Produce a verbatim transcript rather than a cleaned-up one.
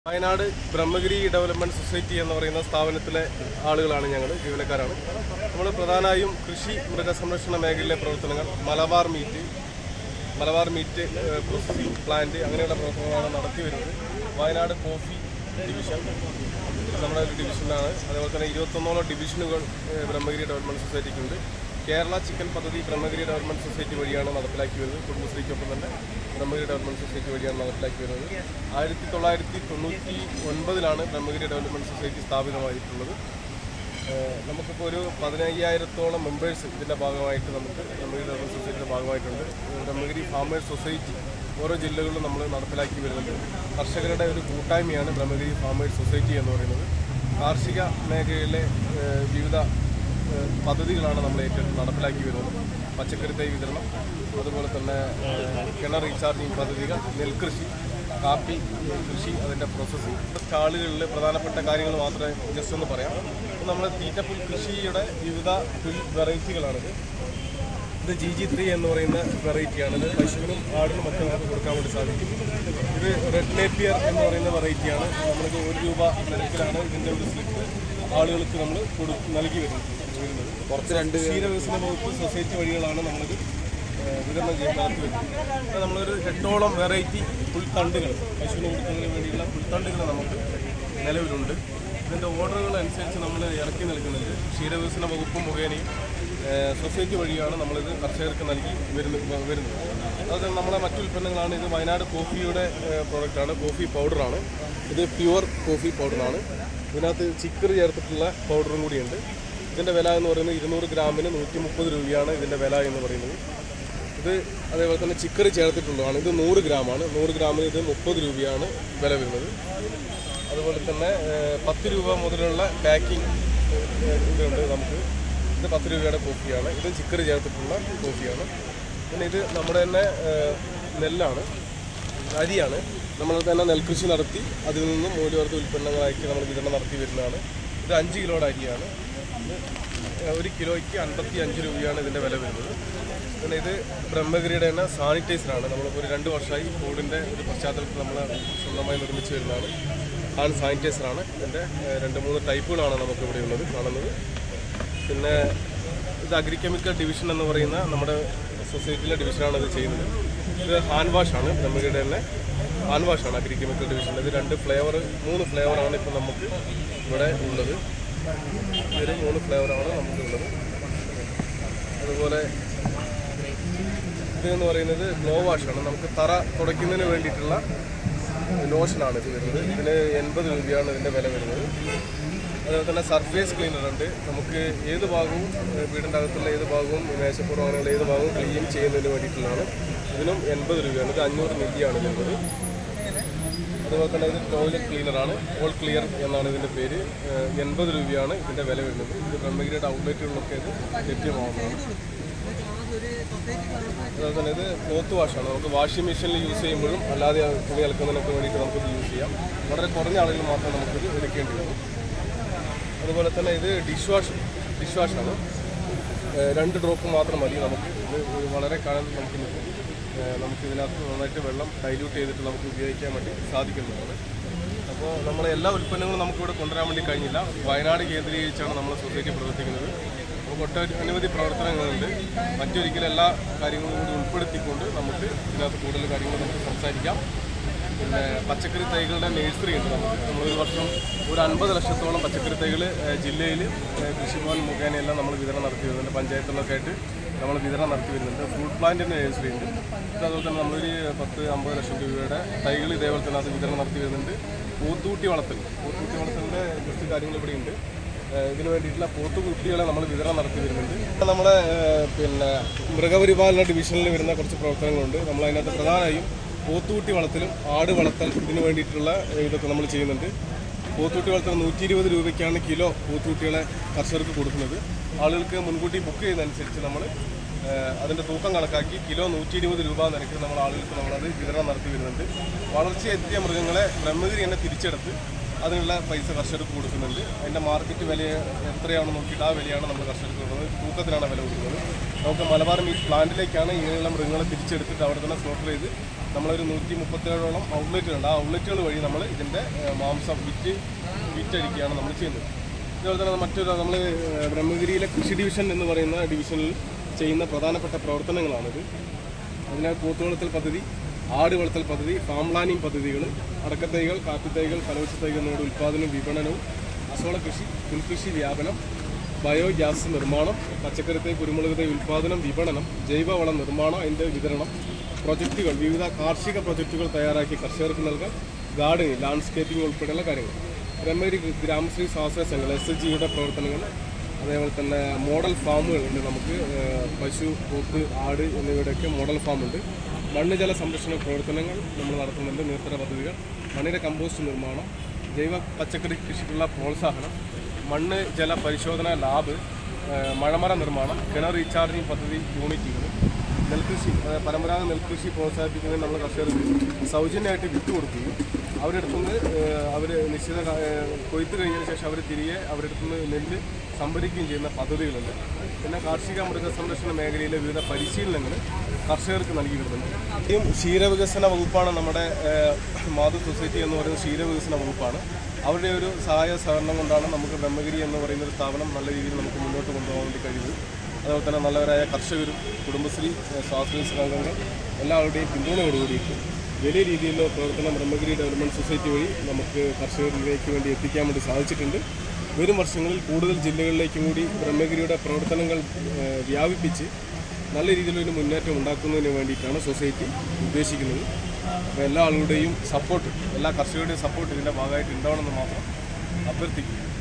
Wayanad Brahmagiri development society എന്ന് പറയുന്ന സ്ഥാപനത്തിലെ ആളുകളാണ് ഞങ്ങൾ, ജീവനക്കാരാണ്. നമ്മൾ പ്രധാനമായും കൃഷി മൃഗസംരക്ഷണ മേഖലയിലെ പ്രവർത്തനങ്ങൾ, Malabar meat Malabar meat processing plant അങ്ങനെയുള്ള പ്രവർത്തനങ്ങളാണ് നടത്തി വരുന്നത്. വയനാട് കോഫി ഡിവിഷൻ നമ്മുടെ ഒരു ഡിവിഷനാണ്. അതേപോലെ തന്നെ ഇരുപത്തൊന്നോളം ഡിവിഷനുകൾ ബ്രഹ്മഗിരി ഡെവലപ്മെൻറ്റ് സൊസൈറ്റിക്കുണ്ട്. കേരള ചിക്കൻ പദ്ധതി ബ്രഹ്മഗിരി ഡെവലപ്മെൻറ്റ് സൊസൈറ്റി വഴിയാണ് നടപ്പിലാക്കി വരുന്നത്. കുടുംബശ്രീക്കൊപ്പം തന്നെ ബ്രഹ്മഗിരി ഡെവലപ്മെൻറ്റ് സൊസൈറ്റി വഴിയാണ് നടപ്പിലാക്കി വരുന്നത്. ആയിരത്തി തൊള്ളായിരത്തി തൊണ്ണൂറ്റി ഒൻപതിലാണ് ബ്രഹ്മഗിരി ഡെവലപ്മെൻറ്റ് സൊസൈറ്റി സ്ഥാപിതമായിട്ടുള്ളത്. നമുക്കിപ്പോൾ ഒരു പതിനയ്യായിരത്തോളം മെമ്പേഴ്സ് ഇതിൻ്റെ ഭാഗമായിട്ട് നമുക്ക് ബ്രഹ്മഗിരി ഡെവലപ്മെൻറ്റ് സൊസൈറ്റിയുടെ ഭാഗമായിട്ടുണ്ട്. ബ്രഹ്മഗിരി ഫാമേഴ്സ് സൊസൈറ്റി ഓരോ ജില്ലകളിലും നമ്മൾ നടപ്പിലാക്കി വരുന്നുണ്ട്. കർഷകരുടെ ഒരു കൂട്ടായ്മയാണ് ബ്രഹ്മഗിരി ഫാമേഴ്സ് സൊസൈറ്റി എന്ന് പറയുന്നത്. കാർഷിക മേഖലയിലെ വിവിധ പദ്ധതികളാണ് നമ്മൾ ഏറ്റവും നടപ്പിലാക്കി വരുന്നത്. പച്ചക്കറി തൈ വിതരണം, അതുപോലെ തന്നെ കിണർ റീചാർജിങ് പദ്ധതികൾ, നെൽകൃഷി, കാപ്പി കൃഷി, അതിൻ്റെ പ്രോസസ്സിംഗ്. സ്റ്റാളുകളിൽ പ്രധാനപ്പെട്ട കാര്യങ്ങൾ മാത്രമേ ജസ്റ്റ് ഒന്ന് പറയാം. നമ്മൾ തീറ്റപ്പുൽ കൃഷിയുടെ വിവിധ പുൽ വെറൈറ്റികളാണിത്. ഇത് ജി ജി ത്രീ എന്ന് പറയുന്ന വെറൈറ്റിയാണ്. ഇത് പശുവിനും ആടിനും ഒക്കെ നമുക്ക് കൊടുക്കാൻ വേണ്ടി സാധിക്കും. ഇത് റെഡ് നേപ്പിയർ എന്ന് പറയുന്ന വെറൈറ്റിയാണ്. നമ്മൾക്ക് ഒരു രൂപ നിരക്കിലാണ് ഇതിൻ്റെ ഒരു സ്ലിപ്പ് ആളുകൾക്ക് നമ്മൾ കൊടു നൽകി വരുന്നത്. പുറത്ത് രണ്ട് ക്ഷീരവികസന വകുപ്പ് സൊസൈറ്റി വഴികളാണ് നമ്മളിത് വിതരണം ചെയ്യാൻ നടത്തി വരുന്നത്. നമ്മളൊരു എട്ടോളം വെറൈറ്റി പുൽത്തണ്ടുകൾ, പശുവിന് കൊടുക്കുന്നതിന് വേണ്ടിയുള്ള പുൽത്തണ്ടുകൾ നമുക്ക് നിലവിലുണ്ട്. ഇതിൻ്റെ ഓർഡറുകൾ അനുസരിച്ച് നമ്മൾ ഇറക്കി നൽകുന്നുണ്ട്. ക്ഷീരവികസന വകുപ്പ് മുഖേനയും സൊസൈറ്റി വഴിയാണ് നമ്മളിത് കർഷകർക്ക് നൽകി വരുന്നത് വരുന്നത് അത് നമ്മുടെ മറ്റു ഉൽപ്പന്നങ്ങളാണ്. ഇത് വയനാട് കോഫിയുടെ പ്രോഡക്റ്റാണ്. കോഫി പൗഡറാണ്. ഇത് പ്യുവർ കോഫി പൗഡറാണ്. ഇതിനകത്ത് ചിക്കറി ചേർത്തിട്ടുള്ള പൗഡറും കൂടിയുണ്ട്. ഇതിൻ്റെ വില എന്ന് പറയുന്നത് ഇരുന്നൂറ് ഗ്രാമിന് നൂറ്റി മുപ്പത് രൂപയാണ് ഇതിൻ്റെ വില എന്ന് പറയുന്നത്. ഇത് അതേപോലെ തന്നെ ചിക്കറി ചേർത്തിട്ടുള്ളതാണ്. ഇത് നൂറ് ഗ്രാമാണ്. നൂറ് ഗ്രാമിന് ഇത് മുപ്പത് രൂപയാണ് വില വരുന്നത്. അതുപോലെ തന്നെ പത്ത് രൂപ മുതലുള്ള പാക്കിംഗ് ഇതുണ്ട് നമുക്ക്. ഇത് പത്ത് രൂപയുടെ കോഫിയാണ്. ഇത് ചിക്കറി ചേർത്തിട്ടുള്ള കോഫിയാണ്. പിന്നെ ഇത് നമ്മുടെ തന്നെ നെല്ലാണ്, അരിയാണ്. നമ്മൾ തന്നെ നെൽകൃഷി നടത്തി അതിൽ നിന്നും മൂല്യവർദ്ധിത ഉൽപ്പന്നങ്ങളായിട്ട് നമ്മൾ വിതരണം നടത്തി വരുന്നതാണ്. ഇത് അഞ്ച് കിലോയുടെ അരിയാണ്. ഒരു കിലോയ്ക്ക് അൻപത്തി അഞ്ച് രൂപയാണ് ഇതിൻ്റെ വില വരുന്നത്. പിന്നെ ഇത് ബ്രഹ്മഗിരിയുടെ തന്നെ സാനിറ്റൈസറാണ്. നമ്മളിപ്പോൾ ഒരു രണ്ട് വർഷമായി കോവിഡിൻ്റെ ഒരു പശ്ചാത്തലത്തിൽ നമ്മൾ സ്വന്തമായി നിർമ്മിച്ച് വരുന്നതാണ്. ഹാൻഡ് സാനിറ്റൈസറാണ്. ഇതിൻ്റെ രണ്ട് മൂന്ന് ടൈപ്പുകളാണ് നമുക്ക് ഇവിടെ ഉള്ളത് കാണുന്നത്. പിന്നെ ഇത് അഗ്രികെമിക്കൽ ഡിവിഷൻ എന്ന് പറയുന്ന നമ്മുടെ സൊസൈറ്റിയിലെ ഡിവിഷനാണ് ഇത് ചെയ്യുന്നത്. ഇത് ഹാൻഡ് വാഷാണ്. ബ്രഹ്മഗിരിയുടെ തന്നെ ഹാൻഡ് വാഷാണ് അഗ്രികെമിക്കൽ ഡിവിഷൻ. ഇത് രണ്ട് ഫ്ലേവർ മൂന്ന് ഫ്ലേവറാണ് ഇപ്പോൾ നമുക്ക് ഇവിടെ ഉള്ളത്. ഇതൊരു മൂന്ന് ഫ്ലേവറാണ് നമുക്കുള്ളത്. അതുപോലെ ഇതെന്ന് പറയുന്നത് ഗ്ലോ വാഷാണ്. നമുക്ക് തറ തുടയ്ക്കുന്നതിന് വേണ്ടിയിട്ടുള്ള ലോഷനാണ് ഇത് വരുന്നത്. ഇതിന് എൺപത് രൂപയാണ് ഇതിൻ്റെ വില വരുന്നത്. അതുപോലെ തന്നെ സർഫേസ് ക്ലീനർ ഉണ്ട്. നമുക്ക് ഏത് ഭാഗവും വീടിൻ്റെ അകത്തുള്ള ഏത് ഭാഗവും മേശപ്പുറം അങ്ങനെയുള്ള ഏത് ഭാഗവും ക്ലീൻ ചെയ്യുന്നതിന് വേണ്ടിയിട്ടുള്ളതാണ്. ഇതിനും എൺപത് രൂപയാണ്. ഇത് അഞ്ഞൂറ് മില്ലിയാണ് വരുന്നത്. അതുപോലെ തന്നെ ഇത് ടോയ്ലറ്റ് ക്ലീനറാണ്. ഓൾ ക്ലിയർ എന്നാണ് ഇതിൻ്റെ പേര്. എൺപത് രൂപയാണ് ഇതിൻ്റെ വില വരുന്നത്. ഇത് ബ്രഹ്മഗിരിയുടെ ഔട്ട്ലെറ്റുകളിലൊക്കെ ഇത് ലഭ്യമാവുന്നതാണ്. അതുപോലെ തന്നെ ഇത് ക്ലോത്ത് വാഷാണ്. നമുക്ക് വാഷിംഗ് മെഷീനിൽ യൂസ് ചെയ്യുമ്പോഴും അല്ലാതെ തുണി അലക്കുന്നതിനൊക്കെ വേണ്ടിയിട്ട് നമുക്കിത് യൂസ് ചെയ്യാം. വളരെ കുറഞ്ഞ ആളുകൾ മാത്രമേ നമുക്കിത് എടുക്കേണ്ടി വരും. അതുപോലെ തന്നെ ഇത് ഡിഷ് വാഷ് ഡിഷ് വാഷാണ്. രണ്ട് ഡ്രോപ്പ് മാത്രം മതി നമുക്ക്. ഇത് വളരെ കാലം നമുക്ക് നിൽക്കും. നമുക്ക് ഇതിനകത്ത് നന്നായിട്ട് വെള്ളം ഡൈല്യൂട്ട് ചെയ്തിട്ട് നമുക്ക് ഉപയോഗിക്കാൻ വേണ്ടി സാധിക്കുന്നതാണ്. അപ്പോൾ നമ്മളെ എല്ലാ ഉൽപ്പന്നങ്ങളും നമുക്കിവിടെ കൊണ്ടുവരാൻ വേണ്ടി കഴിഞ്ഞില്ല. വയനാട് കേന്ദ്രീകരിച്ചാണ് നമ്മൾ സൊസൈറ്റി പ്രവർത്തിക്കുന്നത്. നമുക്ക് ഒട്ടനവധി അനവധി പ്രവർത്തനങ്ങളുണ്ട്. മറ്റൊരിക്കലും എല്ലാ കാര്യങ്ങളും കൂടി ഉൾപ്പെടുത്തിക്കൊണ്ട് നമുക്ക് ഇതിനകത്ത് കൂടുതൽ കാര്യങ്ങൾ നമുക്ക് സംസാരിക്കാം. പിന്നെ പച്ചക്കറി തൈകളുടെ നഴ്സറി ഉണ്ട് നമുക്ക്. നമ്മളൊരു വർഷം ഒരു അൻപത് ലക്ഷത്തോളം പച്ചക്കറി തൈകൾ ജില്ലയിൽ കൃഷിഭവൻ മുഖേനയെല്ലാം നമ്മൾ വിതരണം നടത്തി വരുന്നുണ്ട്. പഞ്ചായത്തുകളൊക്കെ ആയിട്ട് നമ്മൾ വിതരണം നടത്തി വരുന്നുണ്ട്. ഫ്രൂട്ട് പ്ലാന്റിൻ്റെ നഴ്സറി ഉണ്ട്. അതുപോലെ തന്നെ നമ്മളൊരു പത്ത് അമ്പത് ലക്ഷം രൂപയുടെ തൈകൾ ഇതേപോലെ തന്നെ അത് വിതരണം നടത്തി വരുന്നുണ്ട്. പോത്തൂട്ടി വളർത്തൽ പോത്തൂട്ടി വളർത്തലിൻ്റെ കുറച്ച് കാര്യങ്ങൾ ഇവിടെ ഉണ്ട്. ഇതിനു വേണ്ടിയിട്ടുള്ള പോത്തുകുട്ടികളെ നമ്മൾ വിതരണം നടത്തി വരുന്നുണ്ട്. നമ്മുടെ പിന്നെ മൃഗപരിപാലന ഡിവിഷനിൽ വരുന്ന കുറച്ച് പ്രവർത്തനങ്ങളുണ്ട്. നമ്മൾ അതിനകത്ത് പ്രധാനമായും പോത്തുകുട്ടി വളർത്തലും ആട് വളർത്തൽ ഇതിനു വേണ്ടിയിട്ടുള്ള ഇതൊക്കെ നമ്മൾ ചെയ്യുന്നുണ്ട്. പോത്തുകുട്ടി വളർത്തൽ നൂറ്റി ഇരുപത് രൂപയ്ക്കാണ് കിലോ പോത്തുകുട്ടികളെ കർഷകർക്ക് കൊടുക്കുന്നത്. ആളുകൾക്ക് മുൻകൂട്ടി ബുക്ക് ചെയ്യുന്നതനുസരിച്ച് നമ്മൾ അതിൻ്റെ തൂക്കം കണക്കാക്കി കിലോ നൂറ്റി ഇരുപത് രൂപ നിരക്കിൽ നമ്മൾ ആളുകൾക്ക് നമ്മളത് വിതരണം നടത്തി വരുന്നുണ്ട്. വളർച്ചയെത്തിയ മൃഗങ്ങളെ ബ്രഹ്മഗിരി തന്നെ തിരിച്ചെടുത്ത് അതിനുള്ള പൈസ കർഷകർക്ക് കൊടുക്കുന്നുണ്ട്. അതിൻ്റെ മാർക്കറ്റ് വില എത്രയാണെന്ന് നോക്കിയിട്ട് ആ വിലയാണ് നമ്മൾ കർഷകർക്ക് കൊടുക്കുന്നത്. തൂക്കത്തിനാണ് വില കൊടുക്കുന്നത്. നമുക്ക് മലബാർ മീറ്റ് പ്ലാന്റിലേക്കാണ് ഇങ്ങനെയുള്ള മൃഗങ്ങളെ തിരിച്ചെടുത്തിട്ട് അവിടെ തന്നെ സ്ലോട്ടർ ചെയ്ത് നമ്മളൊരു നൂറ്റി മുപ്പത്തേഴോളം ഔട്ട്ലെറ്റുകളുണ്ട്. ആ ഔട്ട്ലെറ്റുകൾ വഴി നമ്മൾ ഇതിൻ്റെ മാംസം വിറ്റ് വിറ്റഴിക്കുകയാണ് നമ്മൾ ചെയ്യുന്നത്. അതുപോലെ തന്നെ മറ്റൊരു നമ്മൾ ബ്രഹ്മഗിരിയിലെ കൃഷി ഡിവിഷൻ എന്ന് പറയുന്ന ഡിവിഷനിൽ ചെയ്യുന്ന പ്രധാനപ്പെട്ട പ്രവർത്തനങ്ങളാണിത്. അതിനാൽ പോത്തുവളർത്തൽ പദ്ധതി, ആട് വളർത്തൽ പദ്ധതി, ഫാം പ്ലാനിംഗ് പദ്ധതികൾ, അടക്കത്തൈകൾ, കാപ്പിത്തൈകൾ, ഫലവൃക്ഷ തൈകൾ എന്നിവയുടെ ഉൽപ്പാദനവും വിപണനവും, അസോള കൃഷി, പുൽകൃഷി വ്യാപനം, ബയോഗ്യാസ് നിർമ്മാണം, പച്ചക്കറി തൈ, കുരുമുളക് തൈ ഉൽപ്പാദനം, വിപണനം, ജൈവവള നിർമ്മാണം, അതിൻ്റെ വിതരണം, പ്രൊജക്റ്റുകൾ, വിവിധ കാർഷിക പ്രൊജക്റ്റുകൾ തയ്യാറാക്കി കർഷകർക്ക് നൽകാൻ, ഗാർഡനിങ്, ലാൻഡ്സ്കേപ്പിംഗ് ഉൾപ്പെടെയുള്ള കാര്യങ്ങൾ. ബ്രഹ്മഗിരി ഗ്രാമശ്രീ സ്വാശ്രയ സംഘങ്ങൾ, എസ് എച്ച് ജിയുടെ പ്രവർത്തനങ്ങൾ, അതേപോലെ തന്നെ മോഡൽ ഫാമുകളുണ്ട്. നമുക്ക് പശു, പോത്ത്, ആട് എന്നിവയുടെയൊക്കെ മോഡൽ ഫാമുണ്ട്. മണ്ണ് ജല സംരക്ഷണ പ്രവർത്തനങ്ങൾ നമ്മൾ നടത്തുന്നുണ്ട്. നീർത്തട പദ്ധതികൾ, മണ്ണിര കമ്പോസ്റ്റ് നിർമ്മാണം, ജൈവ പച്ചക്കറി കൃഷിക്കുള്ള പ്രോത്സാഹനം, മണ്ണ് ജല പരിശോധന ലാബ്, മഴമറ നിർമ്മാണം, കിണർ റീചാർജിങ് പദ്ധതി യൂണിറ്റുകൾ, നെൽകൃഷി, പരമ്പരാഗത നെൽകൃഷി പ്രോത്സാഹിപ്പിക്കുന്നതിന് നമ്മൾ കർഷകർക്ക് സൗജന്യമായിട്ട് വിറ്റ് കൊടുക്കുകയും അവരുടെ അടുത്തുനിന്ന് അവർ നിശ്ചിത കൊയ്ത്ത് കഴിഞ്ഞതിന് ശേഷം അവർ തിരികെ അവരുടെ അടുത്തുനിന്ന് നെല്ല് സംഭരിക്കുകയും ചെയ്യുന്ന പദ്ധതികളുണ്ട്. പിന്നെ കാർഷിക മൃഗസംരക്ഷണ മേഖലയിലെ വിവിധ പരിശീലനങ്ങൾ കർഷകർക്ക് നൽകി വരുന്നുണ്ട്. ഈ ക്ഷീരവികസന വകുപ്പാണ് നമ്മുടെ മാതൃ സൊസൈറ്റി എന്ന് പറയുന്ന ക്ഷീരവികസന വകുപ്പാണ്. അവരുടെ ഒരു സഹായ സഹകരണം കൊണ്ടാണ് നമുക്ക് ബ്രഹ്മഗിരി എന്ന് പറയുന്ന ഒരു സ്ഥാപനം നല്ല രീതിയിൽ നമുക്ക് മുന്നോട്ട് കൊണ്ടുപോകാൻ വേണ്ടി കഴിയുന്നത്. അതുപോലെ തന്നെ നല്ലവരായ കർഷകരും കുടുംബശ്രീ സ്വാശ്രയ സംഘങ്ങൾ എല്ലാവരുടെയും പിന്തുണയോടുകൂടിയിട്ട് വലിയ രീതിയിലുള്ള പ്രവർത്തനം ബ്രഹ്മഗിരി ഡെവലപ്മെൻറ്റ് സൊസൈറ്റി വഴി നമുക്ക് കർഷകരിലേക്ക് വേണ്ടി എത്തിക്കാൻ വേണ്ടി സാധിച്ചിട്ടുണ്ട്. വരും വർഷങ്ങളിൽ കൂടുതൽ ജില്ലകളിലേക്കും കൂടി ബ്രഹ്മഗിരിയുടെ പ്രവർത്തനങ്ങൾ വ്യാപിപ്പിച്ച് നല്ല രീതിയിലൊരു മുന്നേറ്റം ഉണ്ടാക്കുന്നതിന് വേണ്ടിയിട്ടാണ് സൊസൈറ്റി ഉദ്ദേശിക്കുന്നത്. അപ്പോൾ എല്ലാ ആളുകളുടെയും സപ്പോർട്ട്, എല്ലാ കർഷകരുടെയും സപ്പോർട്ട് ഇതിൻ്റെ ഭാഗമായിട്ട് ഉണ്ടാവണമെന്ന് മാത്രം അഭ്യർത്ഥിക്കുന്നു.